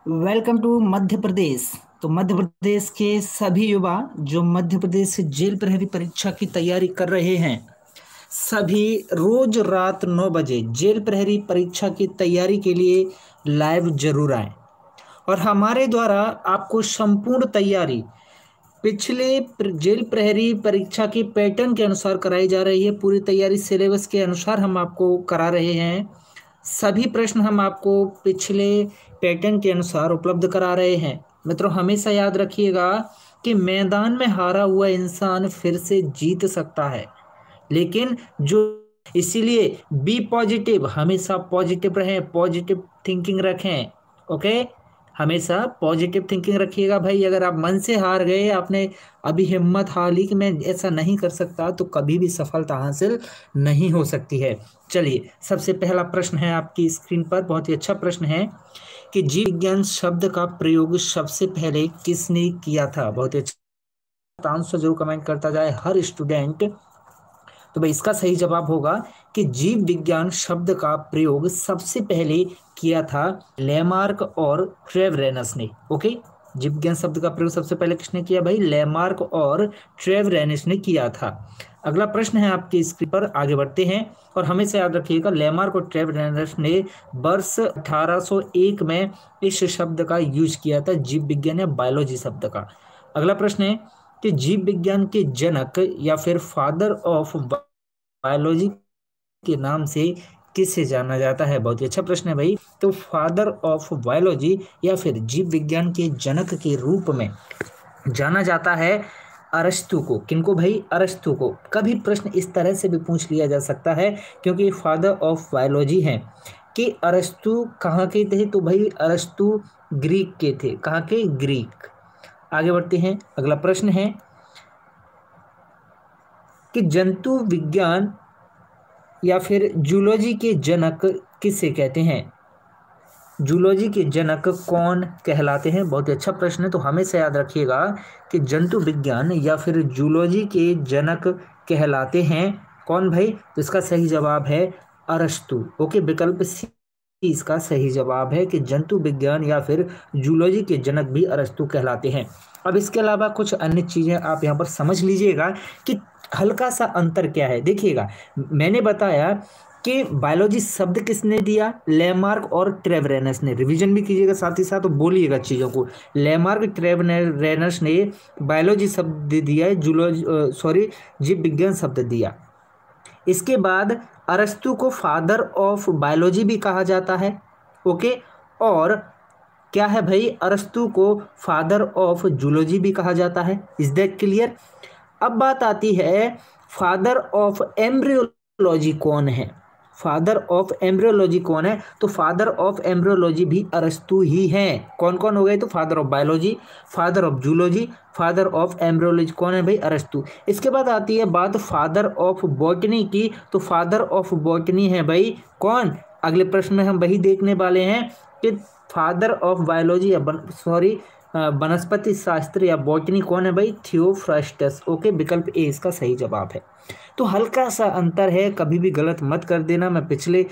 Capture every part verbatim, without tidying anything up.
Welcome to Madhya Pradesh. तो मध्य प्रदेश के सभी युवा जो मध्य प्रदेश से जेल प्रहरी परीक्षा की तैयारी कर रहे हैं, सभी रोज रात नौ बजे जेल प्रहरी परीक्षा की तैयारी के लिए लाइव जरूर आएं। और हमारे द्वारा आपको संपूर्ण तैयारी पिछले प्र- जेल प्रहरी परीक्षा के पैटर्न के अनुसार कराई जा रही है। पूरी तैयारी सिलेबस के अनुसार हम आपको करा रहे हैं। सभी प्रश्न हम आपको पिछले पैटर्न के अनुसार उपलब्ध करा रहे हैं। मित्रों, हमेशा याद रखिएगा कि मैदान में हारा हुआ इंसान फिर से जीत सकता है, लेकिन जो इसीलिए बी पॉजिटिव, हमेशा पॉजिटिव रहें, पॉजिटिव थिंकिंग रखें। ओके, हमेशा पॉजिटिव थिंकिंग रखिएगा भाई। अगर आप मन से हार गए, आपने अभी हिम्मत हार ली कि मैं ऐसा नहीं कर सकता, तो कभी भी सफलता हासिल नहीं हो सकती है। चलिए, सबसे पहला प्रश्न है आपकी स्क्रीन पर, बहुत ही अच्छा प्रश्न है कि जीव विज्ञान शब्द का प्रयोग सबसे पहले किसने किया था। बहुत ही अच्छा आंसर जरूर कमेंट करता जाए हर स्टूडेंट। तो भाई इसका सही जवाब होगा कि जीव विज्ञान शब्द का प्रयोग सबसे पहले किया था लेमार्क और ट्रेवरेनस ने। ओके, जीव विज्ञान शब्द का प्रयोग सबसे पहले किसने किया भाई? लेमार्क और ट्रेवरेनस ने किया था। अगला प्रश्न है आपकी स्क्रीन पर, आगे बढ़ते हैं। और हमेशा याद रखिएगा, लेमार्क और ट्रेवरेनस ने वर्ष अठारह सौ एक में इस शब्द का यूज किया था, जीव विज्ञान या बायोलॉजी शब्द का। अगला प्रश्न है कि जीव विज्ञान के जनक या फिर फादर ऑफ बायोलॉजी के नाम से किसे जाना जाता है? बहुत ही अच्छा प्रश्न है भाई। तो फादर ऑफ बायोलॉजी या फिर जीव विज्ञान के जनक के रूप में जाना जाता है अरस्तु को। किनको भाई? अरस्तु को। कभी प्रश्न इस तरह से भी पूछ लिया जा सकता है, क्योंकि फादर ऑफ बायोलॉजी हैं कि अरस्तु कहाँ के थे? तो भाई अरस्तु ग्रीक के थे। कहाँ के? ग्रीक। आगे बढ़ते हैं, अगला प्रश्न है कि जंतु विज्ञान या फिर जूलॉजी के जनक किसे कहते हैं? जूलॉजी के जनक कौन कहलाते हैं? बहुत ही अच्छा प्रश्न है। तो हमेशा याद रखिएगा कि जंतु विज्ञान या फिर जूलॉजी के जनक कहलाते हैं कौन भाई? तो इसका सही जवाब है अरस्तु। ओके, विकल्प सी इसका सही जवाब है कि जंतु विज्ञान या फिर जूलॉजी के जनक भी अरस्तु कहलाते हैं। अब इसके अलावा कुछ अन्य चीजें आप यहाँ पर समझ लीजिएगा कि हल्का सा अंतर क्या है। देखिएगा, मैंने बताया कि बायोलॉजी शब्द किसने दिया? लेमार्क और ट्रेवरेनस ने। रिवीजन भी कीजिएगा साथ ही साथ, तो बोलिएगा चीज़ों को। लेमार्क ट्रेवरेनस ने बायोलॉजी शब्द दिया है, जूलॉजी सॉरी जीव विज्ञान शब्द दिया। इसके बाद अरस्तु को फादर ऑफ बायोलॉजी भी कहा जाता है। ओके, और क्या है भाई? अरस्तु को फादर ऑफ जूलॉजी भी कहा जाता है। Is that clear? अब बात आती है, फादर ऑफ एम्ब्रियोलॉजी कौन है? फादर ऑफ एम्ब्रियोलॉजी कौन है? तो फादर ऑफ एम्ब्रियोलॉजी भी अरस्तु ही हैं। कौन कौन हो गए? तो father of biology, father of zoology, father of embryology कौन है भाई? अरस्तु। इसके बाद आती है बात फादर ऑफ बॉटनी की। तो फादर ऑफ बॉटनी है भाई कौन? अगले प्रश्न में हम वही देखने वाले हैं कि फादर ऑफ बायोलॉजी या सॉरी वनस्पति शास्त्र या बॉटनी कौन है भाई? थियोफ्रास्टस। ओके, विकल्प ए इसका सही जवाब है। तो हल्का सा अंतर है, कभी भी गलत मत कर देना। मैं पिछले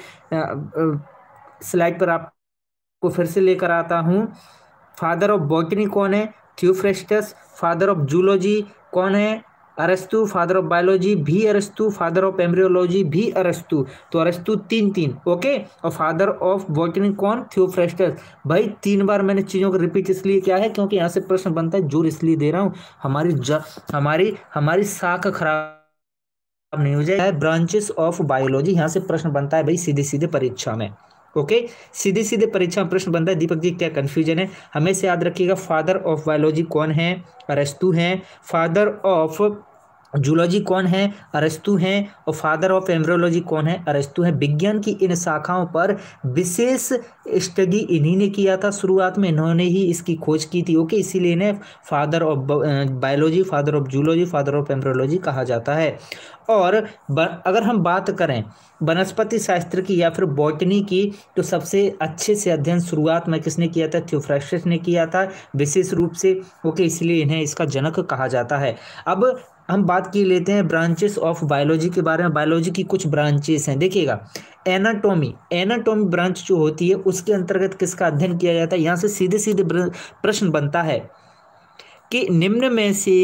स्लाइड पर आपको फिर से लेकर आता हूँ। फादर ऑफ बॉटनी कौन है? थियोफ्रास्टस। फादर ऑफ जूलॉजी कौन है? अरस्तु। फादर ऑफ बायोलॉजी भी अरस्तु। फादर ऑफ एम्ब्रियोलॉजी भी अरस्तु। तो अरस्तु तीन तीन। ओके, और फादर ऑफ बॉटनी कौन? थियोफ्रास्टस। भाई तीन बार मैंने चीज़ों को रिपीट इसलिए किया है क्योंकि यहाँ से प्रश्न बनता है, जोर इसलिए दे रहा हूँ हमारी ज, हमारी हमारी साख खराब नहीं हो जाए। ब्रांचेस ऑफ बायोलॉजी, यहाँ से प्रश्न बनता है भाई सीधे सीधे परीक्षा में। ओके, सीधे सीधे परीक्षा में प्रश्न बनता है। दीपक जी क्या कंफ्यूजन है? हमेशा याद रखिएगा, फादर ऑफ बायोलॉजी कौन है? अरस्तु हैं। फादर ऑफ जूलॉजी कौन है? अरस्तु हैं। और फादर ऑफ एम्ब्रियोलॉजी कौन है? अरस्तु हैं। विज्ञान की इन शाखाओं पर विशेष स्टडी इन्हीं ने किया था। शुरुआत में इन्होंने ही इसकी खोज की थी। ओके, इसीलिए इन्हें father of biology, father of zoology, father of embryology कहा जाता है। और अगर हम बात करें वनस्पति शास्त्र की या फिर बॉटनी की, तो सबसे अच्छे से अध्ययन शुरुआत में किसने किया था? थियोफ्रास्टस ने किया था विशेष रूप से। ओके, इसलिए इन्हें इसका जनक कहा जाता है। अब हम बात की लेते हैं ब्रांचेस ऑफ बायोलॉजी के बारे में। बायोलॉजी की कुछ ब्रांचेस हैं, देखिएगा। एनाटॉमी, एनाटॉमी ब्रांच जो होती है उसके अंतर्गत किसका अध्ययन किया जाता है। यहाँ से सीधे सीधे प्रश्न बनता है कि निम्न में से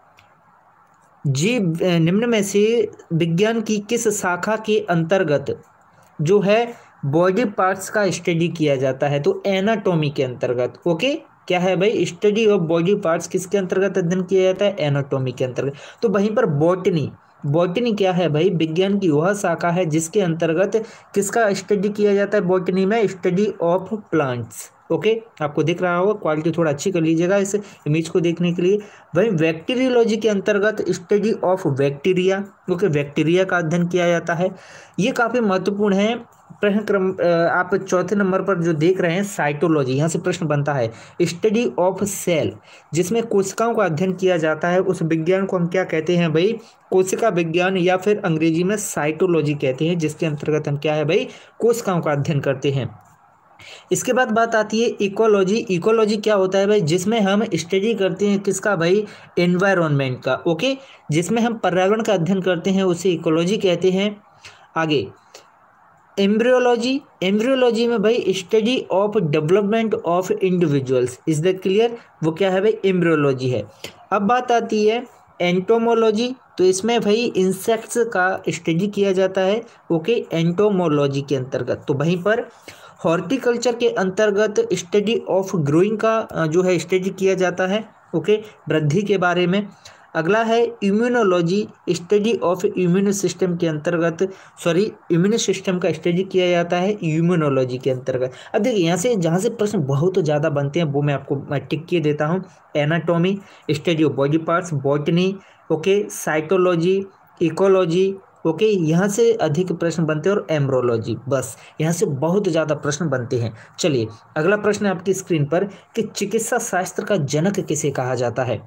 जीव निम्न में से विज्ञान की किस शाखा के अंतर्गत जो है बॉडी पार्ट्स का स्टडी किया जाता है। तो एनाटॉमी के अंतर्गत, ओके, क्या है भाई, स्टडी ऑफ बॉडी पार्ट्स किसके अंतर्गत अध्ययन किया जाता है, एनाटॉमी के अंतर्गत। तो वहीं पर बॉटनी, बॉटनी क्या है भाई, विज्ञान की वह शाखा है जिसके अंतर्गत किसका स्टडी किया जाता है, बॉटनी में स्टडी ऑफ प्लांट्स। ओके, आपको दिख रहा होगा, क्वालिटी थोड़ा अच्छी कर लीजिएगा इस इमेज को देखने के लिए। वहीं बैक्टीरियोलॉजी के अंतर्गत study of bacteria, okay, bacteria का अध्ययन किया जाता है। ये काफ़ी महत्वपूर्ण है। प्रश्न क्रम आप चौथे नंबर पर जो देख रहे हैं साइटोलॉजी, यहाँ से प्रश्न बनता है स्टडी ऑफ सेल, जिसमें कोशिकाओं का अध्ययन किया जाता है। उस विज्ञान को हम क्या कहते हैं भाई, कोशिका विज्ञान, या फिर अंग्रेजी में साइटोलॉजी कहते हैं, जिसके अंतर्गत हम क्या है भाई, कोशिकाओं का अध्ययन करते हैं। इसके बाद बात आती है इकोलॉजी। इकोलॉजी क्या होता है भाई, जिसमें हम स्टडी करते हैं किसका भाई, एनवायरनमेंट का, ओके, जिसमें हम पर्यावरण का अध्ययन करते हैं उसे इकोलॉजी कहते हैं। आगे एम्ब्रियोलॉजी, एम्ब्रियोलॉजी में भाई study of development of individuals, is that clear, वो क्या है भाई, एम्ब्रियोलॉजी है। अब बात आती है एंटोमोलॉजी, तो इसमें भाई इंसेक्ट्स का स्टडी किया जाता है, ओके, एंटोमोलॉजी के अंतर्गत। तो वहीं पर हॉर्टिकल्चर के अंतर्गत स्टडी ऑफ ग्रोइंग का जो है स्टडी किया जाता है, ओके, वृद्धि के बारे में। अगला है immunology, study of immune system के अंतर्गत, सॉरी इम्यून सिस्टम का स्टडी किया जाता है इम्यूनोलॉजी के अंतर्गत। अब देखिए यहाँ से जहाँ से प्रश्न बहुत ज़्यादा बनते हैं वो मैं आपको मैं टिक किए देता हूँ। Anatomy, study of body parts, botany, okay, cytology, ecology, okay, यहाँ से अधिक प्रश्न बनते हैं, और एम्ब्रोलॉजी, बस यहाँ से बहुत ज़्यादा प्रश्न बनते हैं। चलिए अगला प्रश्न है आपकी स्क्रीन पर कि चिकित्सा शास्त्र का जनक किसे कहा जाता है।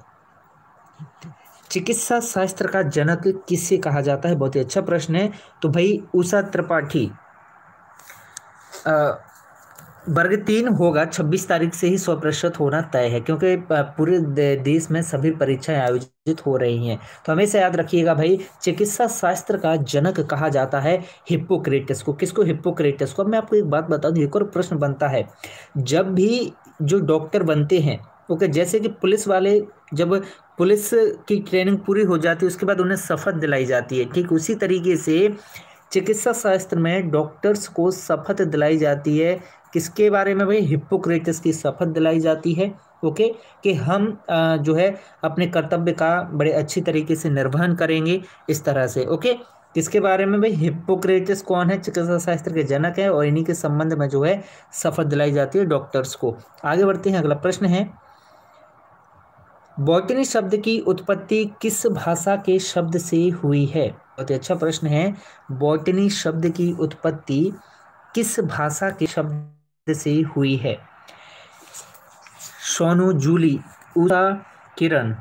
चिकित्सा शास्त्र का जनक किसे कहा जाता है, बहुत ही अच्छा प्रश्न है। तो भाई उषा त्रिपाठी, वर्ग तीन होगा, छब्बीस तारीख से ही सौ प्रतिशत होना तय है, क्योंकि पूरे देश में सभी परीक्षाएं आयोजित हो रही हैं। तो हमेशा याद रखिएगा भाई, चिकित्सा शास्त्र का जनक कहा जाता है हिप्पोक्रेटस को। किसको, हिप्पोक्रेटस को। अब मैं आपको एक बात बता दूं, एक और प्रश्न बनता है, जब भी जो डॉक्टर बनते हैं, ओके, जैसे कि पुलिस वाले, जब पुलिस की ट्रेनिंग पूरी हो जाती है उसके बाद उन्हें शपथ दिलाई जाती है, ठीक उसी तरीके से चिकित्सा शास्त्र में डॉक्टर्स को शपथ दिलाई जाती है। किसके बारे में भाई, हिप्पोक्रेटस की शपथ दिलाई जाती है, ओके, कि हम जो है अपने कर्तव्य का बड़े अच्छी तरीके से निर्वहन करेंगे, इस तरह से, ओके। किसके बारे में भाई, हिप्पोक्रेटस कौन है, चिकित्सा शास्त्र के जनक है, और इन्हीं के संबंध में जो है शपथ दिलाई जाती है डॉक्टर्स को। आगे बढ़ते हैं, अगला प्रश्न है बॉटनी शब्द की उत्पत्ति किस भाषा के शब्द से हुई है। बहुत ही अच्छा प्रश्न है। बॉटनी शब्द की उत्पत्ति किस भाषा के शब्द से हुई है। सोनू, जूली, उषा, किरण,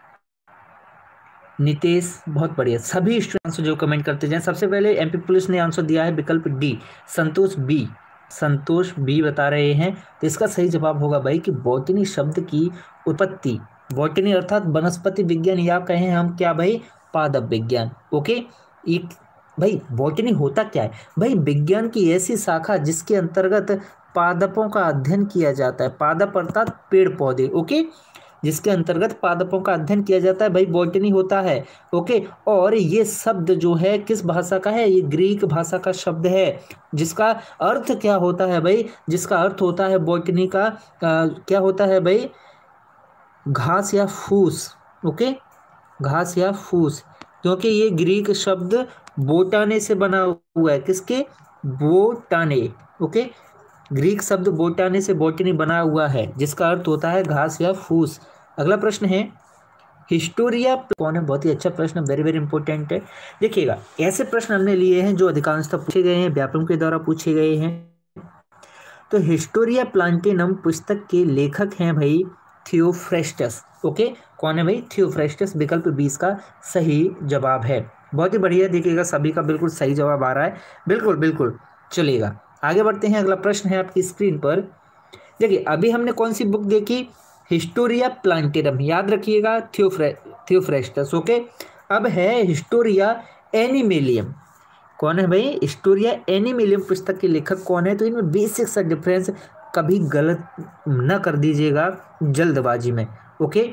नितेश, बहुत बढ़िया, सभी स्टूडेंट्स जो कमेंट करते जाएं। सबसे पहले एमपी पुलिस ने आंसर दिया है विकल्प D, Santosh B, Santosh B बता रहे हैं। तो इसका सही जवाब होगा भाई कि बॉटनी शब्द की उत्पत्ति, बॉटनी अर्थात वनस्पति विज्ञान, या कहें हम क्या भाई, पादप विज्ञान, ओके। एक भाई बॉटनी होता क्या है भाई, विज्ञान की ऐसी शाखा जिसके अंतर्गत पादपों का अध्ययन किया जाता है। पादप अर्थात पेड़ पौधे, ओके, जिसके अंतर्गत पादपों का अध्ययन किया जाता है, भाई बॉटनी होता है, ओके। और ये शब्द जो है किस भाषा का है, ये ग्रीक भाषा का शब्द है, जिसका अर्थ क्या होता है भाई, जिसका अर्थ होता है बॉटनी का आ, क्या होता है भाई, घास या फूस, ओके, घास या फूस, क्योंकि ये ग्रीक शब्द बोटाने से बना हुआ है। किसके, बोटाने, ओके, ग्रीक शब्द बोटाने से बॉटनी बना हुआ है, जिसका अर्थ होता है घास या फूस। अगला प्रश्न है हिस्टोरिया कौन है। बहुत ही अच्छा प्रश्न, वेरी वेरी इंपॉर्टेंट है। देखिएगा ऐसे प्रश्न हमने लिए हैं जो अधिकांशतः पूछे गए हैं, व्यापकों के द्वारा पूछे गए हैं। तो हिस्टोरिया प्लांटेनम पुस्तक के लेखक हैं भाई थियोफ्रेस्टस, ओके, कौन है भाई, थियोफ्रेस्टस, विकल्प बीस का सही जवाब है। बहुत ही बढ़िया, देखिएगा सभी का बिल्कुल सही जवाब आ रहा है, बिल्कुल बिल्कुल चलिएगा आगे बढ़ते हैं। अगला प्रश्न है आपकी स्क्रीन पर, देखिए अभी हमने कौन सी बुक देखी, हिस्टोरिया प्लांटेरम, याद रखिएगा, थियोफ्रे थियोफ्रेस्टस। ओके, अब है हिस्टोरिया एनिमेलियम। कौन है भाई? हिस्टोरिया एनिमेलियम पुस्तक के लेखक कौन है? तो इनमें बेसिक सा डिफरेंस कभी गलत न कर दीजिएगा जल्दबाजी में। ओके,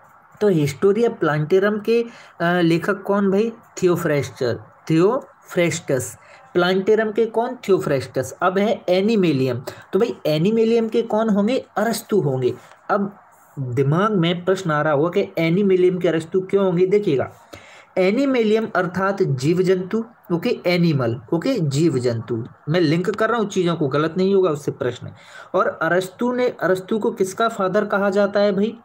तो हिस्टोरिया प्लांटेरम के अ, लेखक कौन भाई? थियोफ्रेस्टर थियोफ्रेस्टस। प्लांटेरम के कौन? थियोफ्रेस्टस। अब है एनिमेलियम, तो भाई एनिमेलियम के कौन होंगे? अरस्तु होंगे। अब दिमाग में प्रश्न आ रहा होगा कि एनिमेलियम के अरस्तु क्यों होंगे? देखिएगा, एनिमेलियम अर्थात जीव जंतु। ओके, एनिमल, ओके, जीव जंतु। मैं लिंक कर रहा हूँ चीजों को, गलत नहीं होगा उससे प्रश्न। और अरस्तु ने अरस्तु को किसका फादर कहा जाता है भाई?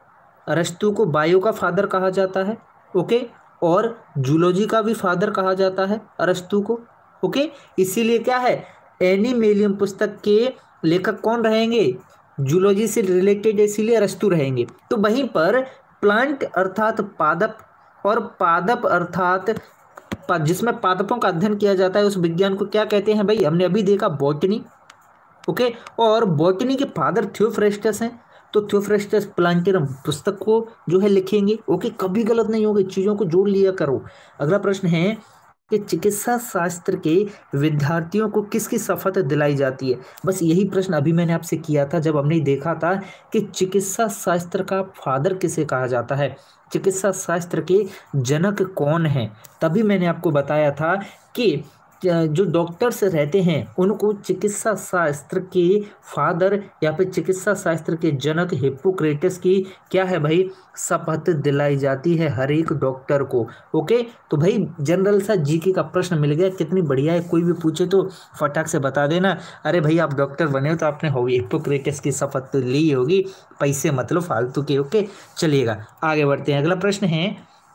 अरस्तु को बायो का फादर कहा जाता है। ओके, और जूलॉजी का भी फादर कहा जाता है अरस्तु को। ओके, इसीलिए क्या है, एनिमेलियम पुस्तक के लेखक कौन रहेंगे? जूलॉजी से रिलेटेड, इसीलिए अरस्तु रहेंगे। तो वहीं पर प्लांट अर्थात पादप, और पादप अर्थात पा- जिसमें पादपों का अध्ययन किया जाता है, उस विज्ञान को क्या कहते हैं भाई? हमने अभी देखा, बॉटनी। ओके, और बॉटनी के फादर थियोफ्रेस्टस हैं, तो थियोफ्रेस्टस प्लांटेरम पुस्तक को जो है लिखेंगे। ओके, कभी गलत नहीं होगा, चीजों को जोड़ लिया करो। अगला प्रश्न है कि चिकित्सा शास्त्र के विद्यार्थियों को किसकी शपथ दिलाई जाती है? बस यही प्रश्न अभी मैंने आपसे किया था, जब हमने देखा था कि चिकित्सा शास्त्र का फादर किसे कहा जाता है, चिकित्सा शास्त्र के जनक कौन हैं। तभी मैंने आपको बताया था कि जो डॉक्टर्स रहते हैं उनको चिकित्सा शास्त्र के फादर या फिर चिकित्सा शास्त्र के जनक हिप्पोक्रेटस की क्या है भाई? शपथ दिलाई जाती है हर एक डॉक्टर को। ओके, तो भाई जनरल सा जीके का प्रश्न मिल गया, कितनी बढ़िया है। कोई भी पूछे तो फटाक से बता देना, अरे भाई आप डॉक्टर बने हो तो आपने हो हिप्पोक्रेटस की शपथ तो ली होगी, पैसे मतलब फालतू के। ओके, चलिएगा आगे बढ़ते हैं। अगला प्रश्न है,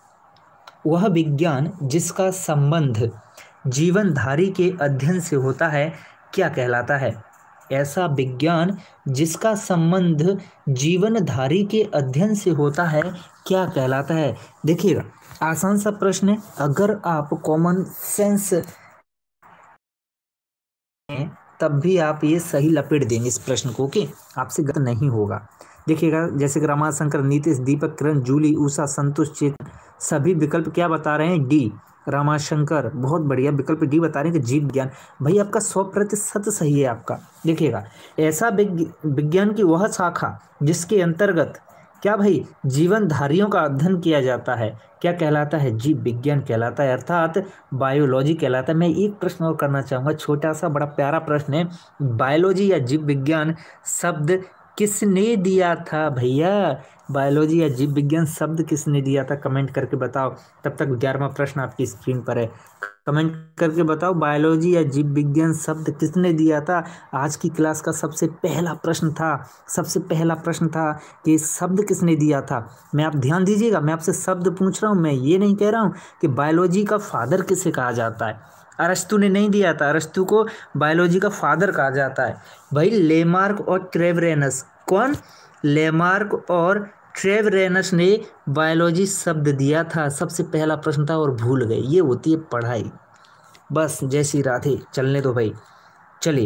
वह विज्ञान जिसका संबंध जीवनधारी के अध्ययन से होता है क्या कहलाता है? ऐसा विज्ञान जिसका संबंध जीवनधारी के अध्ययन से होता है क्या कहलाता है? देखिएगा, आसान सा प्रश्न है, अगर आप कॉमन सेंस हैं तब भी आप ये सही लपेट देंगे इस प्रश्न को, कि आपसे गलत नहीं होगा। देखिएगा, जैसे कि रमाशंकर, नीतीश, दीपक, किरण, जूली, उषा, संतोष, चेतन, सभी विकल्प क्या बता रहे हैं? डी। रामाशंकर बहुत बढ़िया विकल्प डी बता रहे हैं कि जीव विज्ञान। भाई आपका सौ प्रतिशत सही है आपका। देखिएगा, ऐसा विज्ञान की वह शाखा जिसके अंतर्गत क्या भाई जीवनधारियों का अध्ययन किया जाता है क्या कहलाता है? जीव विज्ञान कहलाता है, अर्थात बायोलॉजी कहलाता है। मैं एक प्रश्न और करना चाहूँगा, छोटा सा बड़ा प्यारा प्रश्न है, बायोलॉजी या जीव विज्ञान शब्द किसने दिया था भैया? बायोलॉजी या जीव विज्ञान शब्द किसने दिया था? कमेंट करके बताओ। तब तक ग्यारहवां प्रश्न आपकी स्क्रीन पर है, कमेंट करके बताओ, बायोलॉजी या जीव विज्ञान शब्द किसने दिया था? आज की क्लास का सबसे पहला प्रश्न था, सबसे पहला प्रश्न था कि शब्द किसने दिया था। मैं आप ध्यान दीजिएगा, मैं आपसे शब्द पूछ रहा हूँ, मैं ये नहीं कह रहा हूँ कि बायोलॉजी का फादर किसे कहा जाता है। अरस्तु ने नहीं दिया था, अरस्तु को बायोलॉजी का फादर कहा जाता है भाई लेमार्क और ट्रेवरेनस। कौन? लेमार्क और ट्रेवरेनस ने बायोलॉजी शब्द दिया था, सबसे पहला प्रश्न था और भूल गए। ये होती है पढ़ाई, बस जैसी राधे, चलने दो भाई। चलिए,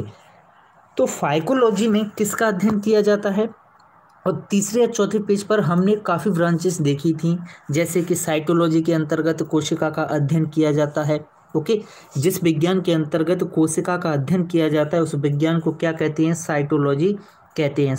तो फाइकोलॉजी में किसका अध्ययन किया जाता है? और तीसरे या चौथे पेज पर हमने काफ़ी ब्रांचेस देखी थी, जैसे कि साइटोलॉजी के अंतर्गत कोशिका का अध्ययन किया जाता है। ओके, जिस विज्ञान के अंतर्गत कोशिका का अध्ययन किया जाता है उस विज्ञान को क्या कहते हैं? साइटोलॉजी कहते हैं,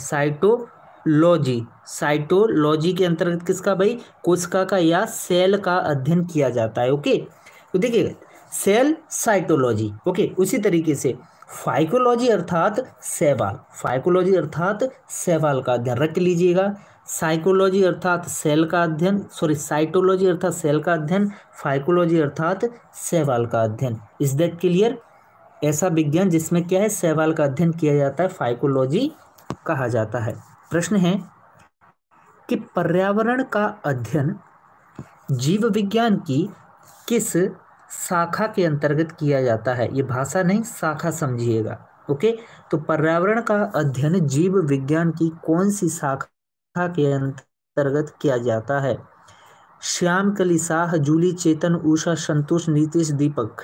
साइटोलॉजी। साइटोलॉजी के अंतर्गत किसका भाई? कोशिका का या सेल का अध्ययन किया जाता है। ओके, तो देखिएगा, सेल साइटोलॉजी। ओके, उसी तरीके से फाइकोलॉजी अर्थात शैवाल, फाइकोलॉजी अर्थात शैवाल का अध्ययन रख लीजिएगा। साइकोलॉजी अर्थात सेल का अध्ययन, सॉरी साइटोलॉजी अर्थात सेल का अध्ययन, फाइकोलॉजी अर्थात शैवाल का अध्ययन। Is that clear? ऐसा विज्ञान जिसमें क्या है? शैवाल का अध्ययन किया जाता है, फाइकोलॉजी कहा जाता है। प्रश्न है कि पर्यावरण का अध्ययन जीव विज्ञान की किस शाखा के अंतर्गत किया जाता है? ये भाषा नहीं, शाखा समझिएगा। ओके, तो पर्यावरण का अध्ययन जीव विज्ञान की कौन सी शाखा के अंतर्गत किया जाता है? Shyamkali, Shah, Julie, Chetan, Usha, Santosh, Nitish, Deepak,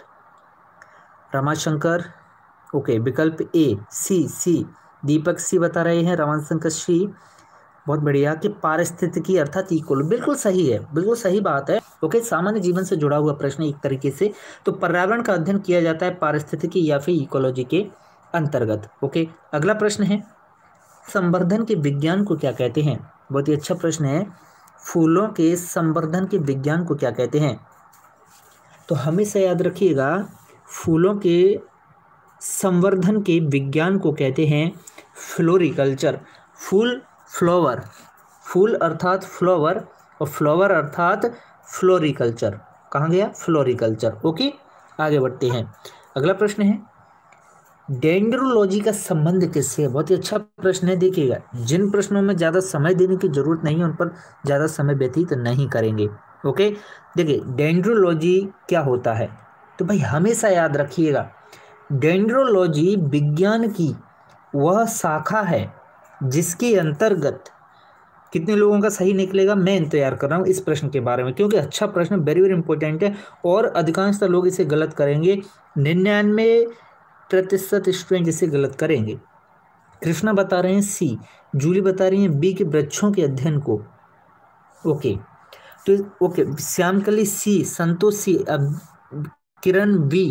Ramashankar. Okay, विकल्प ए सी सी, दीपक सी बता रहे हैं, रमाशंकर सी, बहुत बढ़िया कि पारिस्थितिकी अर्थात इकोल, बिल्कुल सही है, बिल्कुल सही बात है। ओके, सामान्य जीवन से जुड़ा हुआ प्रश्न एक तरीके से। तो पर्यावरण का अध्ययन किया जाता है पारिस्थितिकी या फिर इकोलॉजी के अंतर्गत। ओके, अगला प्रश्न है संवर्धन के विज्ञान को क्या कहते हैं। बहुत ही अच्छा प्रश्न है, फूलों के संवर्धन के विज्ञान को क्या कहते हैं। तो हमेशा याद रखिएगा, फूलों के संवर्धन के विज्ञान को कहते हैं फ्लोरिकल्चर। फूल फ्लावर, फूल अर्थात फ्लावर और फ्लावर अर्थात फ्लोरिकल्चर। कहाँ गया, फ्लोरिकल्चर। ओके, आगे बढ़ते हैं। अगला प्रश्न है डेंड्रोलॉजी का संबंध किससे है। बहुत ही अच्छा प्रश्न है। देखिएगा, जिन प्रश्नों में ज़्यादा समय देने की जरूरत नहीं है उन पर ज़्यादा समय व्यतीत नहीं करेंगे। ओके, देखिए डेंड्रोलॉजी क्या होता है। तो भाई हमेशा याद रखिएगा, डेंड्रोलॉजी विज्ञान की वह शाखा है जिसके अंतर्गत, कितने लोगों का सही निकलेगा मैं इंतजार कर रहा हूँ इस प्रश्न के बारे में, क्योंकि अच्छा प्रश्न, वेरी वेरी इंपॉर्टेंट है और अधिकांशतः लोग इसे गलत करेंगे। निन्यानवे प्रतिशत स्टूडेंट इसे गलत करेंगे। कृष्णा बता रहे हैं सी, जूली बता रही हैं बी के वृक्षों के अध्ययन को। ओके, तो ओके, श्यामकली सी, संतोष सी, अब किरण बी।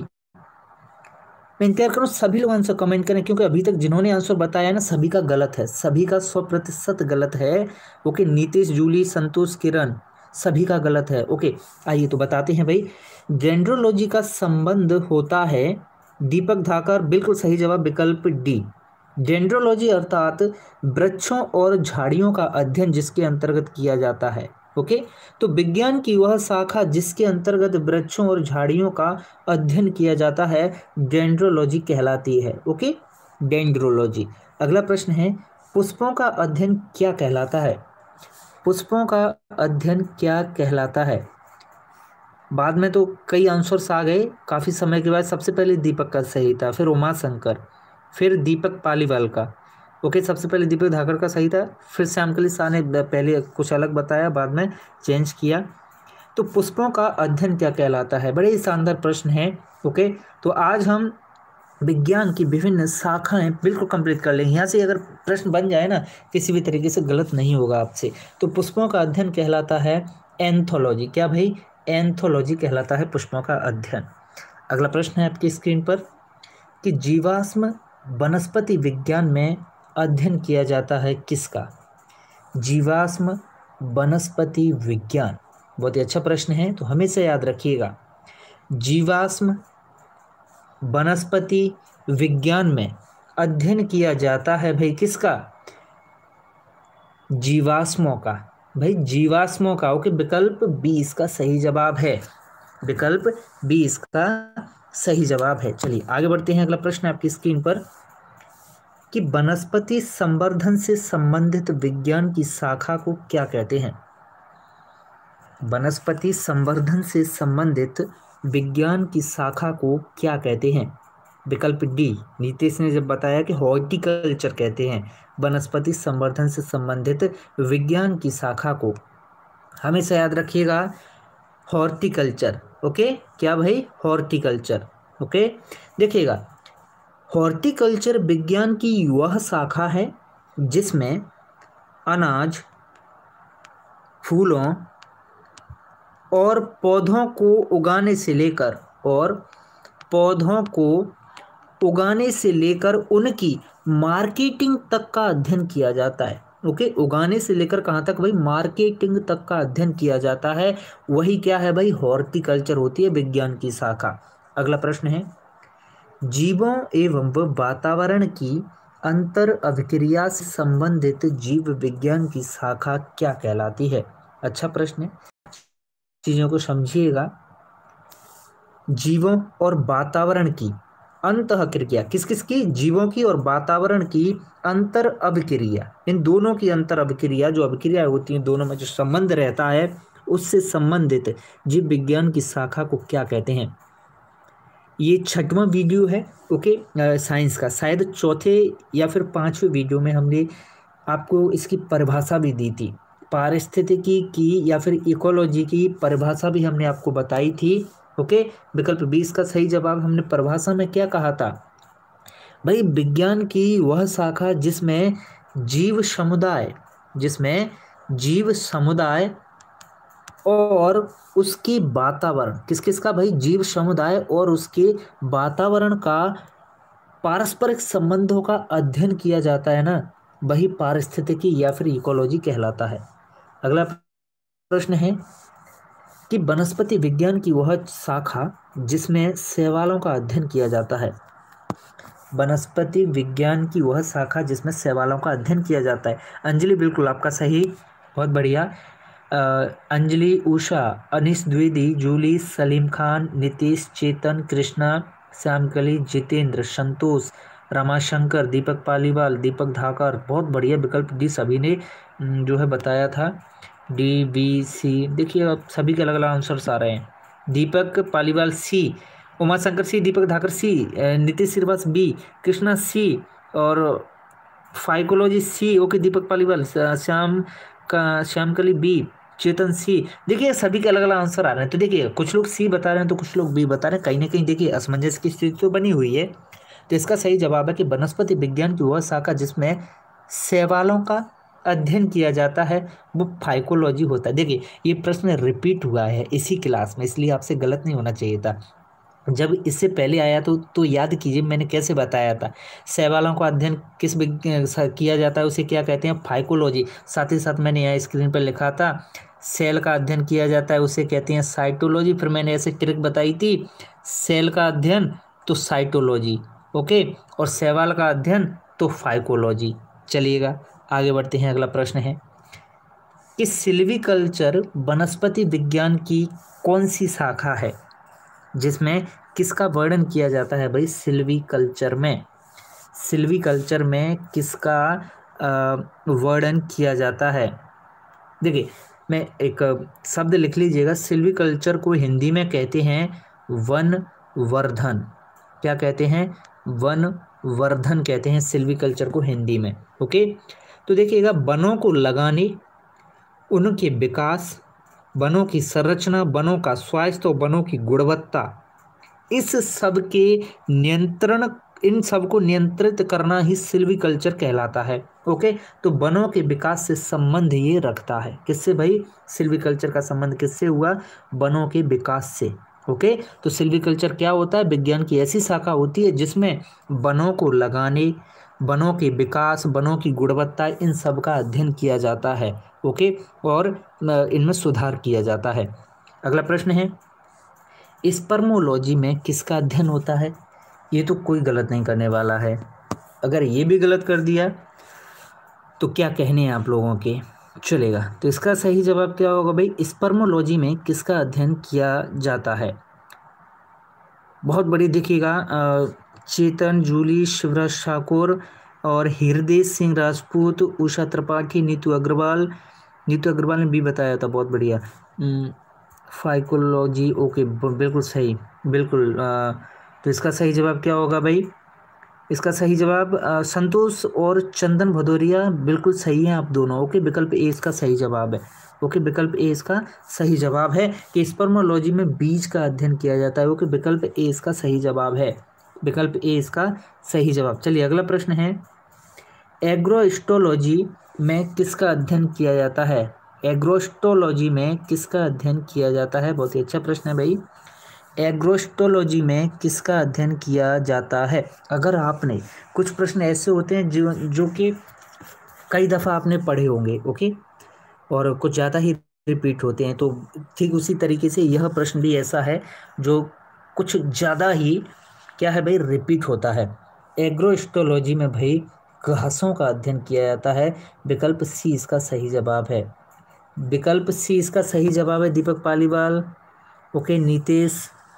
मैं इंतजार करूँ सभी लोग आंसर कमेंट करें, क्योंकि अभी तक जिन्होंने आंसर बताया ना सभी का गलत है, सभी का सौ प्रतिशत गलत है। ओके, नीतीश, जूली, संतोष, किरण, सभी का गलत है। ओके, आइए तो बताते हैं भाई। डेंड्रोलॉजी का संबंध होता है, दीपक धाकर, बिल्कुल सही जवाब विकल्प डी। डेंड्रोलॉजी अर्थात वृक्षों और झाड़ियों का अध्ययन जिसके अंतर्गत किया जाता है। ओके, तो विज्ञान की वह शाखा जिसके अंतर्गत वृक्षों और झाड़ियों का अध्ययन किया जाता है डेंड्रोलॉजी कहलाती है। Okay, dendrology. अगला प्रश्न है पुष्पों का अध्ययन क्या कहलाता है। पुष्पों का अध्ययन क्या कहलाता है। बाद में तो कई आंसर्स आ गए काफ़ी समय के बाद। सबसे पहले दीपक का सही था, फिर उमा शंकर, फिर दीपक पालीवाल का। ओके, सबसे पहले दीपक धाकर का सही था, फिर श्यामकली शाह ने पहले कुछ अलग बताया, बाद में चेंज किया। तो पुष्पों का अध्ययन क्या कहलाता है, बड़े ही शानदार प्रश्न है। ओके, तो आज हम विज्ञान की विभिन्न शाखाएं बिल्कुल कंप्लीट कर लेंगे। यहाँ से अगर प्रश्न बन जाए ना, किसी भी तरीके से गलत नहीं होगा आपसे। तो पुष्पों का अध्ययन कहलाता है एंथोलॉजी। क्या भाई, एंथोलॉजी कहलाता है पुष्पों का अध्ययन। अगला प्रश्न है आपकी स्क्रीन पर कि जीवाश्म वनस्पति विज्ञान में अध्ययन किया जाता है किसका। जीवाश्म वनस्पति विज्ञान, बहुत ही अच्छा प्रश्न है, तो हमेशा याद रखिएगा, जीवाश्म वनस्पति विज्ञान में अध्ययन किया जाता है भाई किसका, जीवाश्मों का। भाई जीवाश्मों का। ओके, विकल्प बी इसका सही जवाब है, विकल्प बी इसका सही जवाब है। चलिए आगे बढ़ते हैं। अगला प्रश्न है आपकी स्क्रीन पर कि वनस्पति संवर्धन से संबंधित विज्ञान की शाखा को क्या कहते हैं। वनस्पति संवर्धन से संबंधित विज्ञान की शाखा को क्या कहते हैं। विकल्प डी, नीतीश ने जब बताया कि हॉर्टिकल्चर कहते हैं वनस्पति संवर्धन से संबंधित विज्ञान की शाखा को। हमेशा याद रखिएगा हॉर्टिकल्चर। ओके, क्या भाई, हॉर्टिकल्चर। ओके, देखिएगा, हॉर्टिकल्चर विज्ञान की वह शाखा है जिसमें अनाज, फूलों और पौधों को उगाने से लेकर और पौधों को उगाने से लेकर उनकी मार्केटिंग तक का अध्ययन किया जाता है। ओके, उगाने से लेकर कहाँ तक भाई, मार्केटिंग तक का अध्ययन किया जाता है, वही क्या है भाई, हॉर्टिकल्चर होती है विज्ञान की शाखा। अगला प्रश्न है जीवों एवं वातावरण की अंतर अभिक्रिया से संबंधित जीव विज्ञान की शाखा क्या कहलाती है। अच्छा प्रश्न है, चीजों को समझिएगा। जीवों और वातावरण की अंतःक्रिया, किस किस की, जीवों की और वातावरण की अंतर अभिक्रिया, इन दोनों की अंतर अभिक्रिया, जो अभिक्रिया होती है दोनों में जो संबंध रहता है, उससे संबंधित जीव विज्ञान की शाखा को क्या कहते हैं। ये छठवां वीडियो है ओके साइंस का, शायद चौथे या फिर पांचवें वीडियो में हमने आपको इसकी परिभाषा भी दी थी, पारिस्थितिकी की या फिर इकोलॉजी की परिभाषा भी हमने आपको बताई थी। ओके, विकल्प बीस का सही जवाब। हमने परिभाषा में क्या कहा था भाई, विज्ञान की वह शाखा जिसमें जीव समुदाय जिसमें जीव समुदाय और उसकी वातावरण, किस किस का भाई, जीव समुदाय और उसके वातावरण का पारस्परिक संबंधों का अध्ययन किया जाता है ना, वही पारिस्थितिकी या फिर इकोलॉजी कहलाता है। अगला प्रश्न है कि वनस्पति विज्ञान की वह शाखा जिसमें शैवालों का अध्ययन किया जाता है। वनस्पति विज्ञान की वह शाखा जिसमें शैवालों का अध्ययन किया जाता है। अंजलि बिल्कुल आपका सही, बहुत बढ़िया। अंजलि, उषा, अनीस द्विवेदी, जूली, सलीम खान, नीतीश, चेतन, कृष्णा, श्यामकली, जितेंद्र, संतोष, रमाशंकर, दीपक पालीवाल, दीपक धाकर, बहुत बढ़िया। विकल्प डी सभी ने जो है बताया था, डी बी सी। देखिए अब सभी के अलग अलग आंसर्स आ रहे हैं। Deepak Paliwal C, Umashankar C, Deepak Dhakar C, Nitish Shrivas B, Krishna C और phycology C. Okay, Deepak Paliwal, Shyam का श्यामकली बी, चेतन सी। देखिए सभी के अलग अलग आंसर आ रहे हैं। तो देखिए कुछ लोग सी बता रहे हैं तो कुछ लोग बी बता रहे हैं, कहीं ना कहीं देखिए असमंजस की स्थिति तो बनी हुई है। तो इसका सही जवाब है कि वनस्पति विज्ञान की वह शाखा जिसमें शैवालों का अध्ययन किया जाता है वो फाइकोलॉजी होता है। देखिए ये प्रश्न रिपीट हुआ है इसी क्लास में, इसलिए आपसे गलत नहीं होना चाहिए था। जब इससे पहले आया तो तो याद कीजिए मैंने कैसे बताया था। शैवालों का अध्ययन किस किया जाता है उसे क्या कहते हैं, फाइकोलॉजी। साथ ही साथ मैंने यहाँ स्क्रीन पर लिखा था सेल का अध्ययन किया जाता है उसे कहते हैं साइटोलॉजी। फिर मैंने ऐसे ट्रिक बताई थी, सेल का अध्ययन तो साइटोलॉजी, ओके, और शैवाल का अध्ययन तो फाइकोलॉजी। चलिएगा आगे बढ़ते हैं। अगला प्रश्न है कि सिल्वीकल्चर वनस्पति विज्ञान की कौन सी शाखा है जिसमें किसका वर्णन किया जाता है भाई, सिल्वीकल्चर में। सिल्वीकल्चर में किसका वर्णन किया जाता है। देखिए मैं एक शब्द लिख लीजिएगा, सिल्वीकल्चर को हिंदी में कहते हैं वन वर्धन। क्या कहते हैं, वन वर्धन कहते हैं सिल्वीकल्चर को हिंदी में। ओके, तो देखिएगा वनों को लगाने, उनके विकास, वनों की संरचना, वनों का स्वास्थ्य और वनों की गुणवत्ता, इस सब के नियंत्रण, इन सब को नियंत्रित करना ही सिल्वीकल्चर कहलाता है। ओके, तो वनों के विकास से संबंध ये रखता है। किससे भाई, सिल्वीकल्चर का संबंध किससे हुआ, वनों के विकास से। ओके, तो सिल्वीकल्चर क्या होता है, विज्ञान की ऐसी शाखा होती है जिसमें वनों को लगाने, वनों के विकास, वनों की गुणवत्ता, इन सब का अध्ययन किया जाता है। ओके, और इनमें सुधार किया जाता है। अगला प्रश्न है स्पर्मोलॉजी में किसका अध्ययन होता है। ये तो कोई गलत नहीं करने वाला है, अगर ये भी गलत कर दिया तो क्या कहने हैं आप लोगों के, चलेगा। तो इसका सही जवाब क्या होगा भाई, स्पर्मोलॉजी में किसका अध्ययन किया जाता है। बहुत बड़ी देखिएगा, चेतन, जूली, शिवराज ठाकुर और हृदय सिंह राजपूत, उषा त्रिपाठी, नीतू अग्रवाल। नीतू अग्रवाल ने भी बताया था, बहुत बढ़िया। फाइकोलॉजी, ओके, बिल्कुल सही, बिल्कुल। आ, तो इसका सही जवाब क्या होगा भाई, इसका सही जवाब आ, संतोष और चंदन भदौरिया बिल्कुल सही हैं आप दोनों। ओके, विकल्प ए इसका सही जवाब है। ओके, विकल्प ए इसका सही जवाब है कि स्पर्मोलॉजी में बीज का अध्ययन किया जाता है। ओके, विकल्प ए इसका सही जवाब है, विकल्प ए इसका सही जवाब। चलिए अगला प्रश्न है एग्रोस्टोलॉजी में किसका अध्ययन किया जाता है। एग्रोस्टोलॉजी में किसका अध्ययन किया जाता है, बहुत ही अच्छा प्रश्न है भाई। एग्रोस्टोलॉजी में किसका अध्ययन किया जाता है। अगर आपने कुछ प्रश्न ऐसे होते हैं जो जो कि कई दफ़ा आपने पढ़े होंगे, ओके, और कुछ ज़्यादा ही रिपीट होते हैं, तो ठीक उसी तरीके से यह प्रश्न भी ऐसा है जो कुछ ज़्यादा ही क्या है भाई, रिपीट होता है। एग्रोस्टोलॉजी में भाई घासों का अध्ययन किया जाता है, विकल्प सी इसका सही जवाब है, विकल्प सी इसका सही जवाब है। Deepak Paliwal, okay, Nitish,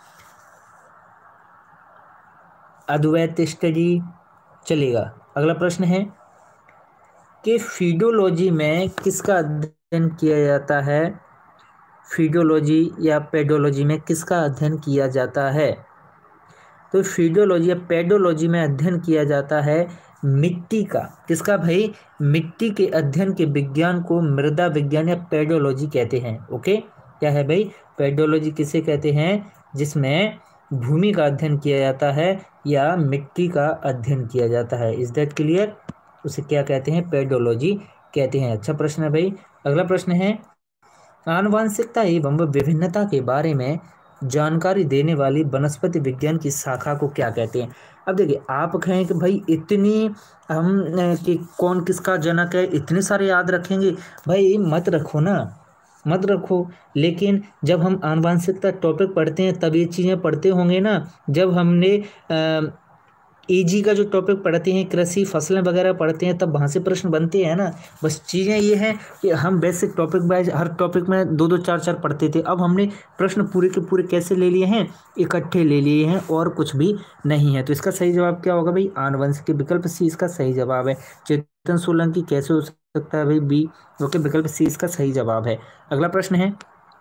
Advait study. चलेगा अगला प्रश्न है कि फीडोलॉजी में किसका अध्ययन किया जाता है। फीडोलॉजी या पेडोलॉजी में किसका अध्ययन किया जाता है। तो फीडोलॉजी या पेडोलॉजी में अध्ययन किया जाता है मिट्टी का। किसका भाई, मिट्टी के अध्ययन के विज्ञान को मृदा विज्ञान या पेडोलॉजी कहते हैं। ओके, क्या है भाई, पेडोलॉजी किसे कहते हैं, जिसमें भूमि का अध्ययन किया जाता है या मिट्टी का अध्ययन किया जाता है। इज दैट क्लियर, उसे क्या कहते हैं, पेडोलॉजी कहते हैं? अच्छा प्रश्न है भाई। अगला प्रश्न है, आनुवंशिकता एवं विभिन्नता के बारे में जानकारी देने वाली वनस्पति विज्ञान की शाखा को क्या कहते हैं? अब देखिए, आप कहें कि भाई इतनी हम अ, कि कौन किसका जनक है, इतने सारे याद रखेंगे? भाई मत रखो ना, मत रखो। लेकिन जब हम आनुवंशिकता टॉपिक पढ़ते हैं तब ये चीज़ें पढ़ते होंगे ना। जब हमने ईजी का जो टॉपिक पढ़ते हैं, कृषि फसलें वगैरह पढ़ते हैं, तब वहाँ से प्रश्न बनते हैं ना। बस चीज़ें ये हैं कि हम बेसिक टॉपिक वाइज हर टॉपिक में दो दो चार चार पढ़ते थे। अब हमने प्रश्न पूरे के पूरे कैसे ले लिए हैं? इकट्ठे ले लिए हैं, और कुछ भी नहीं है। तो इसका सही जवाब क्या होगा भाई? आनुवंशिक। विकल्प सी इसका सही जवाब है। चेतन सोलंकी कैसे हो सकता है भाई? बी। ओके, विकल्प सी इसका सही जवाब है। अगला प्रश्न है,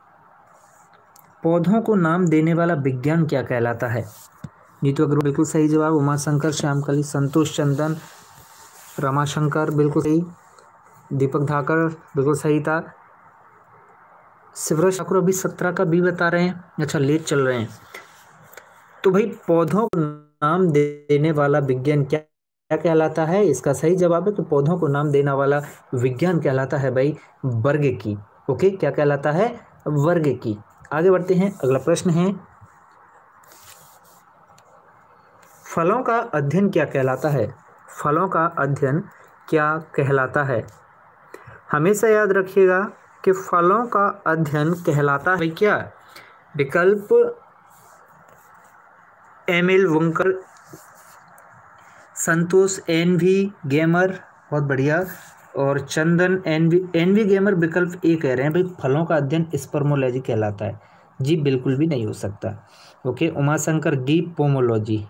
पौधों को नाम देने वाला विज्ञान क्या कहलाता है? नीतू अग्रवाल बिल्कुल सही जवाब। उमाशंकर, श्यामकली, संतोष चंदन, रमाशंकर बिल्कुल सही। दीपक धाकर बिल्कुल सही था। शिवराज ठाकुर अभी सत्रह का बी बता रहे हैं। अच्छा, लेट चल रहे हैं। तो भाई पौधों को नाम देने वाला विज्ञान क्या क्या कहलाता है? इसका सही जवाब है कि पौधों को नाम देने वाला विज्ञान कहलाता है भाई वर्ग की। ओके, क्या कहलाता है? वर्ग की। आगे बढ़ते हैं। अगला प्रश्न है, फलों का अध्ययन क्या कहलाता है? फलों का अध्ययन क्या कहलाता है? हमेशा याद रखिएगा कि फलों का अध्ययन कहलाता है क्या? विकल्प एमिल वुंकर, संतोष एन वी गेमर, बहुत बढ़िया, और Chandan N V N V gamer विकल्प ए कह रहे हैं भाई फलों का अध्ययन स्पर्मोलॉजी कहलाता है। जी बिल्कुल भी नहीं हो सकता। Okay, Umashankar D pomology.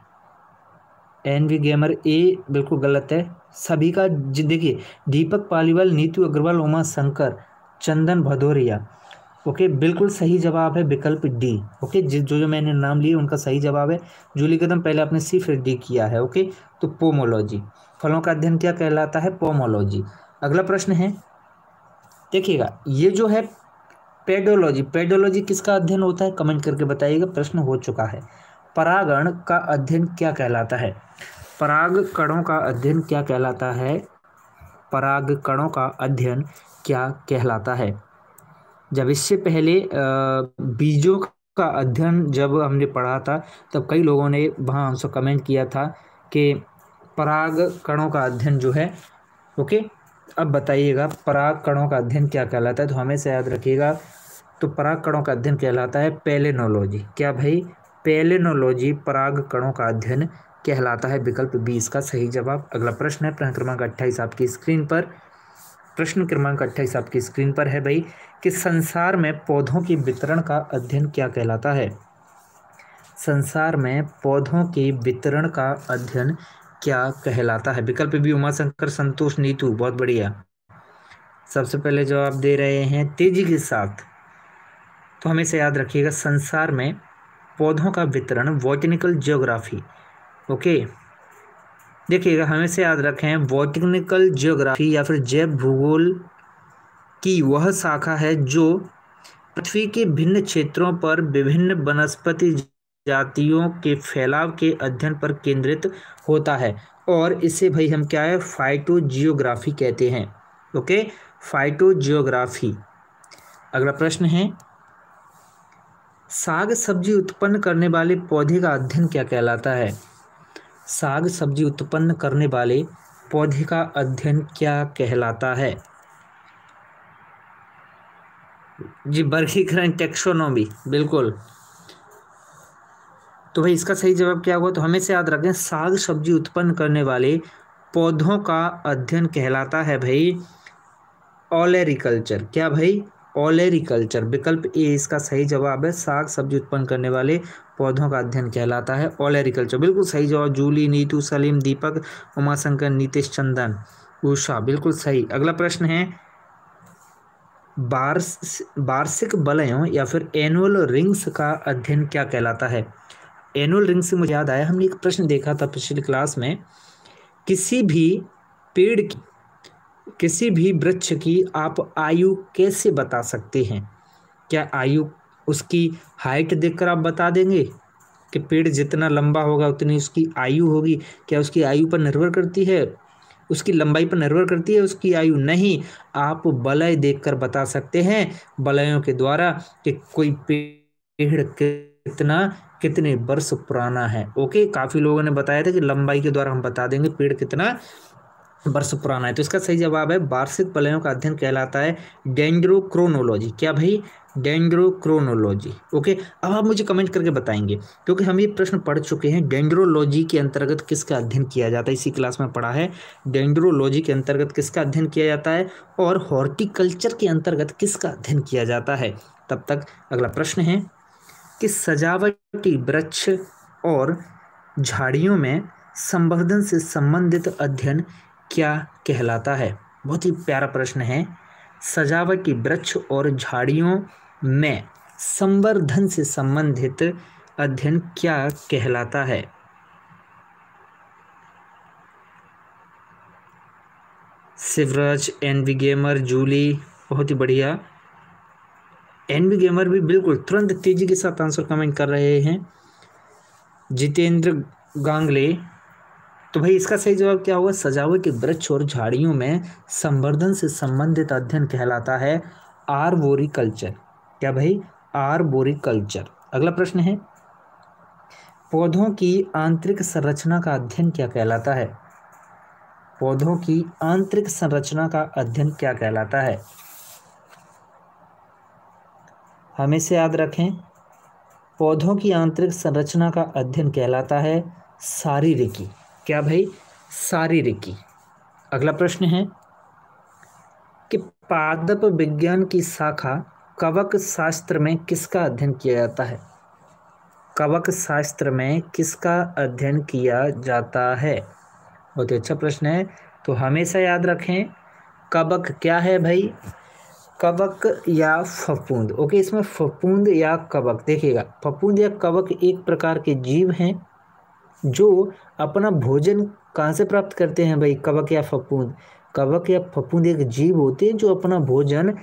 N V gamer A बिल्कुल गलत है। सभी का देखिए, दीपक पालीवाल, नीतू अग्रवाल, उमा शंकर, चंदन भदौरिया। ओके, बिल्कुल सही जवाब है विकल्प डी। ओके, जो जो मैंने नाम लिए उनका सही जवाब है। जूली कदम, पहले आपने सी फिर डी किया है। ओके, तो पोमोलॉजी, फलों का अध्ययन क्या कहलाता है? पोमोलॉजी। अगला प्रश्न है, देखिएगा, ये जो है पेडोलॉजी, पेडोलॉजी किसका अध्ययन होता है? कमेंट करके बताइएगा, प्रश्न हो चुका है। परागण का अध्ययन क्या कहलाता है? पराग कणों का अध्ययन क्या कहलाता है? पराग कणों का अध्ययन क्या कहलाता है? जब इससे पहले बीजों का अध्ययन जब हमने पढ़ा था, तब कई लोगों ने वहाँ हमसे कमेंट किया था कि पराग कणों का अध्ययन जो है। ओके, अब बताइएगा पराग कणों का अध्ययन क्या कहलाता है? तो हमेशा याद रखिएगा, तो पराग कणों का अध्ययन कहलाता है पेलेनोलॉजी। क्या भाई? पेलेनोलॉजी पराग कणों का अध्ययन कहलाता है। विकल्प बी इसका सही जवाब। अगला प्रश्न है, प्रश्न क्रमांक अट्ठाईस आपकी स्क्रीन पर। प्रश्न क्रमांक अट्ठाईस आपकी स्क्रीन पर है भाई कि संसार में पौधों के वितरण का अध्ययन क्या कहलाता है? संसार में पौधों के वितरण का अध्ययन क्या कहलाता है? विकल्प बी उमाशंकर, संतोष, नीतू, बहुत बढ़िया। सबसे पहले जवाब दे रहे हैं तेजी के साथ। तो हमेशा याद रखिएगा, संसार में पौधों का वितरण बॉटनिकल ज्योग्राफी। ओके, देखिएगा, हमेशा याद रखें, बॉटनिकल ज्योग्राफी या फिर जैव भूगोल की वह शाखा है जो पृथ्वी के भिन्न क्षेत्रों पर विभिन्न वनस्पति जातियों के फैलाव के अध्ययन पर केंद्रित होता है, और इसे भाई हम क्या है? फाइटोजियोग्राफी कहते हैं। Okay, phytogeography. अगला प्रश्न है, साग सब्जी उत्पन्न करने वाले पौधे का अध्ययन क्या कहलाता है? साग सब्जी उत्पन्न करने वाले पौधे का अध्ययन क्या कहलाता है? जी, वर्गीकरण, टेक्सोनोमी, बिल्कुल। तो भाई इसका सही जवाब क्या होगा? तो हमेशा याद रखें, साग सब्जी उत्पन्न करने वाले पौधों का अध्ययन कहलाता है भाई ओलेरिकल्चर। क्या भाई? ओलेरिकल्चर। विकल्प ए इसका सही जवाब है। साग सब्जी उत्पन्न करने वाले पौधों का अध्ययन कहलाता है ओलेरिकल्चर। बिल्कुल सही जवाब। जूली, नीतू, सलीम, दीपक, उमाशंकर, नीतीश, चंदन, उषा, बिल्कुल सही। अगला प्रश्न है, वार्ष वार्षिक वलयों या फिर एनुअल रिंग्स का अध्ययन क्या कहलाता है? एनुअल रिंग्स से मुझे याद आया, हमने एक प्रश्न देखा था पिछली क्लास में, किसी भी पेड़ की, किसी भी वृक्ष की आप आयु कैसे बता सकते हैं? क्या आयु उसकी हाइट देखकर आप बता देंगे कि पेड़ जितना लंबा होगा उतनी उसकी आयु होगी? क्या उसकी आयु पर निर्भर करती है? उसकी लंबाई पर निर्भर करती है उसकी आयु? नहीं, आप वलय देखकर बता सकते हैं वलयों के द्वारा कि कोई पेड़ कितना कितने वर्ष पुराना है। ओके, काफी लोगों ने बताया था कि लंबाई के द्वारा हम बता देंगे पेड़ कितना वर्ष पुराना है। तो इसका सही जवाब है वार्षिक वलयों का अध्ययन कहलाता है डेंड्रोक्रोनोलॉजी। क्या भाई? डेंड्रोक्रोनोलॉजी। ओके, अब आप मुझे कमेंट करके बताएंगे, क्योंकि हम ये प्रश्न पढ़ चुके हैं डेंड्रोलॉजी के अंतर्गत किसका अध्ययन किया जाता है। इसी क्लास में पढ़ा है डेंड्रोलॉजी के अंतर्गत किसका अध्ययन किया जाता है और हॉर्टिकल्चर के अंतर्गत किसका अध्ययन किया जाता है। तब तक अगला प्रश्न है कि सजावटी वृक्ष और झाड़ियों में संवर्धन से संबंधित अध्ययन क्या कहलाता है। बहुत ही प्यारा प्रश्न है। सजावटी वृक्ष और झाड़ियों में संवर्धन से संबंधित अध्ययन क्या कहलाता है। शिवराज, एनवी गेमर, जूली, बहुत ही बढ़िया। एनवी गेमर भी बिल्कुल तुरंत तेजी के साथ आंसर कमेंट कर रहे हैं। जितेंद्र गांगले, तो भाई इसका सही जवाब क्या होगा? सजावटी वृक्ष और झाड़ियों में संवर्धन से संबंधित अध्ययन कहलाता है आर्बोरिकल्चर। क्या भाई? आर्बोरिकल्चर। अगला प्रश्न है पौधों की आंतरिक संरचना का अध्ययन क्या कहलाता है। पौधों की आंतरिक संरचना का अध्ययन क्या कहलाता है? हमेशा याद रखें, पौधों की आंतरिक संरचना का अध्ययन कहलाता है शारीरिकी। क्या भाई? शारीरिकी। अगला प्रश्न है कि पादप विज्ञान की शाखा कवक शास्त्र में किसका अध्ययन किया जाता है। कवक शास्त्र में किसका अध्ययन किया जाता है? बहुत ही अच्छा प्रश्न है। तो हमेशा याद रखें, कवक क्या है भाई? कवक या फफूंद। ओके, इसमें फफूंद या कवक, देखिएगा फफूंद या कवक एक प्रकार के जीव हैं जो अपना भोजन कहाँ से प्राप्त करते हैं भाई? कवक या फफूंद। कवक या फफूंद एक जीव होते हैं जो अपना भोजन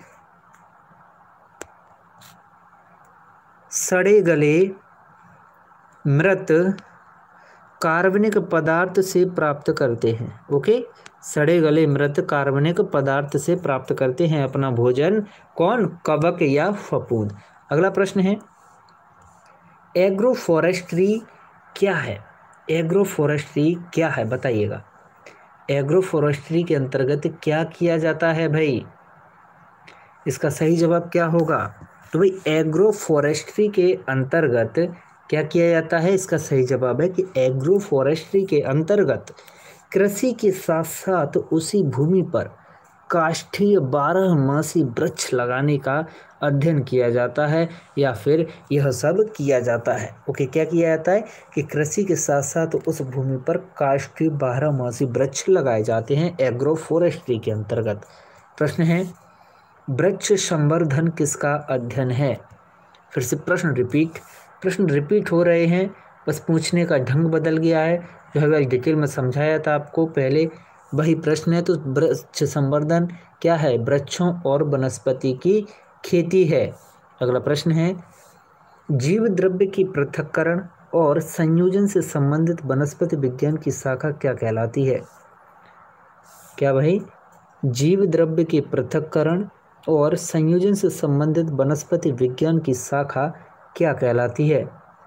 सड़े गले मृत कार्बनिक पदार्थ से प्राप्त करते हैं। ओके, सड़े गले मृत कार्बनिक पदार्थ से प्राप्त करते हैं अपना भोजन। कौन? कवक या फफूंद। अगला प्रश्न है एग्रो फॉरेस्ट्री क्या है। एग्रो फॉरेस्ट्री क्या है बताइएगा। एग्रो फॉरेस्ट्री के अंतर्गत क्या किया जाता है भाई? इसका सही जवाब क्या होगा? तो भाई एग्रो फॉरेस्ट्री के अंतर्गत क्या किया जाता है? इसका सही जवाब है कि एग्रो फॉरेस्ट्री के अंतर्गत कृषि के साथ साथ उसी भूमि पर काष्ठीय बारहमासी वृक्ष लगाने का अध्ययन किया जाता है या फिर यह सब किया जाता है। ओके, क्या किया जाता है कि कृषि के साथ साथ उस भूमि पर काष्ठीय बारहमासी वृक्ष लगाए जाते हैं एग्रो फॉरेस्ट्री के अंतर्गत। प्रश्न है वृक्ष संवर्धन किसका अध्ययन है। फिर से प्रश्न रिपीट प्रश्न रिपीट हो रहे हैं, बस पूछने का ढंग बदल गया है। जो है डिटेल में समझाया था आपको पहले, वही प्रश्न है। तो वृक्ष संवर्धन क्या है? वृक्षों और वनस्पति की खेती है। अगला प्रश्न है जीव द्रव्य की पृथक्करण और संयोजन से संबंधित वनस्पति विज्ञान की शाखा क्या कहलाती है। क्या भाई? जीव द्रव्य के पृथक्करण और संयोजन से संबंधित वनस्पति विज्ञान की शाखा क्या कहलाती है।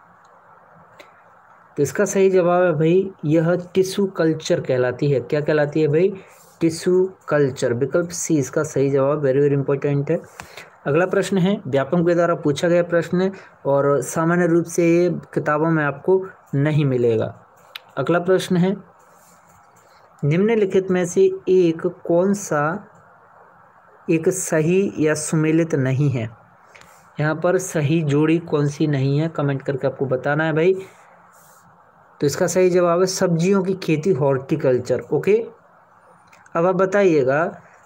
तो इसका सही जवाब है भाई यह टिश्यू कल्चर कहलाती है। क्या कहलाती है भाई? Tissue culture. विकल्प सी इसका सही जवाब, वेरी वेरी इंपॉर्टेंट है। अगला प्रश्न है व्यापक के द्वारा पूछा गया प्रश्न है और सामान्य रूप से ये किताबों में आपको नहीं मिलेगा। अगला प्रश्न है निम्नलिखित में से एक कौन सा एक सही या सुमेलित नहीं है। यहाँ पर सही जोड़ी कौन सी नहीं है, कमेंट करके आपको बताना है भाई। तो इसका सही जवाब है सब्जियों की खेती, हॉर्टिकल्चर। ओके, अब आप बताइएगा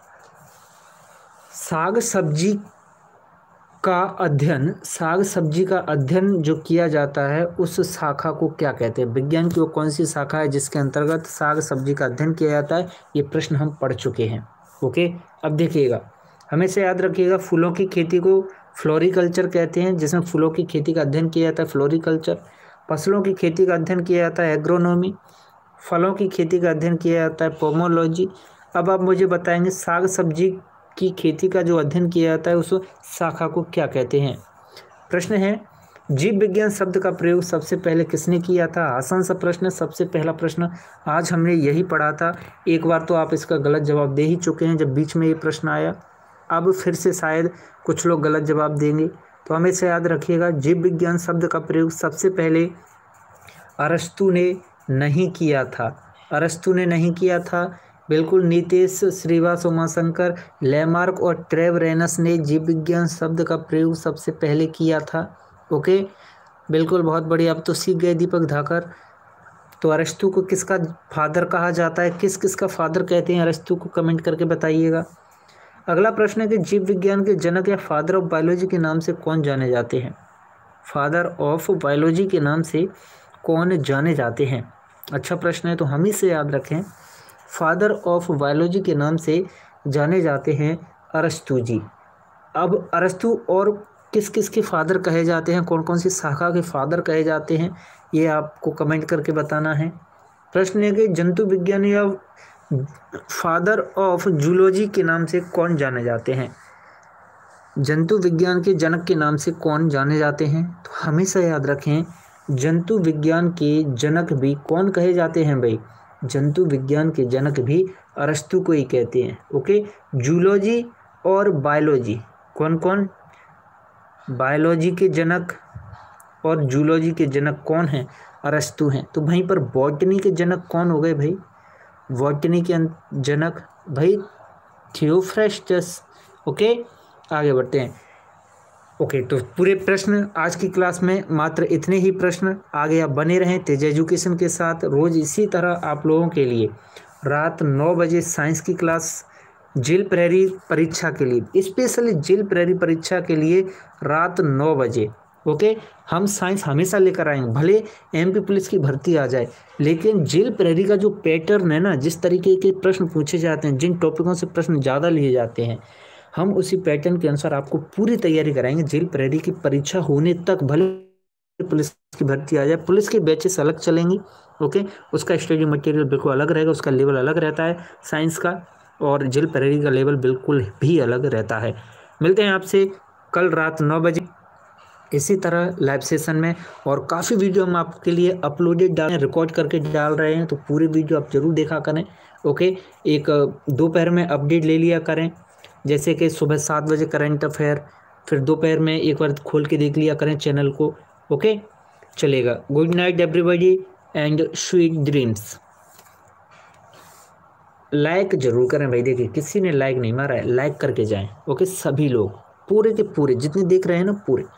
साग सब्जी का अध्ययन साग सब्जी का अध्ययन जो किया जाता है उस शाखा को क्या कहते हैं। विज्ञान की वो कौन सी शाखा है जिसके अंतर्गत साग सब्जी का अध्ययन किया जाता है। ये प्रश्न हम पढ़ चुके हैं। ओके, अब देखिएगा, हमेशा याद रखिएगा फूलों की खेती को फ्लोरिकल्चर कहते हैं, जिसमें फूलों की खेती का अध्ययन किया जाता है फ्लोरिकल्चर। फसलों की खेती का अध्ययन किया जाता है एग्रोनॉमी। फलों की खेती का अध्ययन किया जाता है पोमोलॉजी। अब आप मुझे बताएंगे साग सब्जी की खेती का जो अध्ययन किया जाता है उस शाखा को क्या कहते हैं। प्रश्न है जीव विज्ञान शब्द का प्रयोग सबसे पहले किसने किया था। आसान सा प्रश्न, सबसे पहला प्रश्न आज हमने यही पढ़ा था। एक बार तो आप इसका गलत जवाब दे ही चुके हैं जब बीच में ये प्रश्न आया, अब फिर से शायद कुछ लोग गलत जवाब देंगे, तो हमेशा याद रखिएगा जीव विज्ञान शब्द का प्रयोग सबसे पहले अरस्तु ने नहीं किया था। अरस्तु ने नहीं किया था, बिल्कुल। नीतेश, श्रीवास, उमाशंकर, लैमार्क और ट्रेवरेनस ने जीव विज्ञान शब्द का प्रयोग सबसे पहले किया था। ओके, बिल्कुल, बहुत बढ़िया। अब तो सीख गए दीपक धाकर। तो अरस्तु को किसका फादर कहा जाता है, किस किस का फादर कहते हैं अरस्तु को, कमेंट करके बताइएगा। अगला प्रश्न है कि जीव विज्ञान के जनक या फादर ऑफ बायोलॉजी के नाम से कौन जाने जाते हैं। फादर ऑफ बायोलॉजी के नाम से कौन जाने जाते हैं। अच्छा प्रश्न है, तो हम ही से याद रखें, फादर ऑफ बायोलॉजी के नाम से जाने जाते हैं अरस्तु जी। अब अरस्तु और किस किस के फादर कहे जाते हैं, कौन कौन सी शाखा के फादर कहे जाते हैं, ये आपको कमेंट करके बताना है। प्रश्न है कि जंतु विज्ञान या फादर ऑफ जूलॉजी के नाम से कौन जाने जाते हैं। जंतु विज्ञान के जनक के नाम से कौन जाने जाते हैं, तो हमेशा याद रखें जंतु विज्ञान के जनक भी कौन कहे जाते हैं भाई, जंतु विज्ञान के जनक भी अरस्तु को ही कहते हैं। ओके, जूलॉजी और बायोलॉजी, कौन कौन, बायोलॉजी के जनक और जूलॉजी के जनक कौन हैं, अरस्तु हैं। तो वहीं पर बॉटनी के जनक कौन हो गए भाई, बॉटनी के जनक भाई थियोफ्रास्टस। ओके, आगे बढ़ते हैं। ओके, तो पूरे प्रश्न आज की क्लास में मात्र इतने ही प्रश्न। आगे आप बने रहें तेज एजुकेशन के साथ। रोज़ इसी तरह आप लोगों के लिए रात नौ बजे साइंस की क्लास, जिल प्रेरी परीक्षा के लिए, स्पेशली जिल प्रेरी परीक्षा के लिए रात नौ बजे। ओके, हम साइंस हमेशा लेकर आएंगे, भले एमपी पुलिस की भर्ती आ जाए, लेकिन जिल प्रेरी का जो पैटर्न है ना, जिस तरीके के प्रश्न पूछे जाते हैं, जिन टॉपिकों से प्रश्न ज़्यादा लिए जाते हैं, हम उसी पैटर्न के अनुसार आपको पूरी तैयारी कराएंगे जिल प्रेरी की परीक्षा होने तक। भले पुलिस की भर्ती आ जाए, पुलिस के बैचेस अलग चलेंगी। ओके, उसका स्टडी मटेरियल बिल्कुल अलग रहेगा, उसका लेवल अलग रहता है साइंस का, और जिल प्रेरी का लेवल बिल्कुल भी अलग रहता है। मिलते हैं आपसे कल रात नौ बजे इसी तरह लाइव सेशन में, और काफ़ी वीडियो हम आपके लिए अपलोडेड डाल रिकॉर्ड करके डाल रहे हैं, तो पूरी वीडियो आप जरूर देखा करें। ओके, एक दोपहर में अपडेट ले लिया करें, जैसे कि सुबह सात बजे करंट अफेयर, फिर दोपहर में एक बार खोल के देख लिया करें चैनल को। ओके, चलेगा। Good night everybody and sweet dreams. Like जरूर करें भाई, देखिए किसी ने लाइक नहीं मारा है, लाइक करके जाएं। ओके, सभी लोग पूरे के पूरे जितने देख रहे हैं ना, पूरे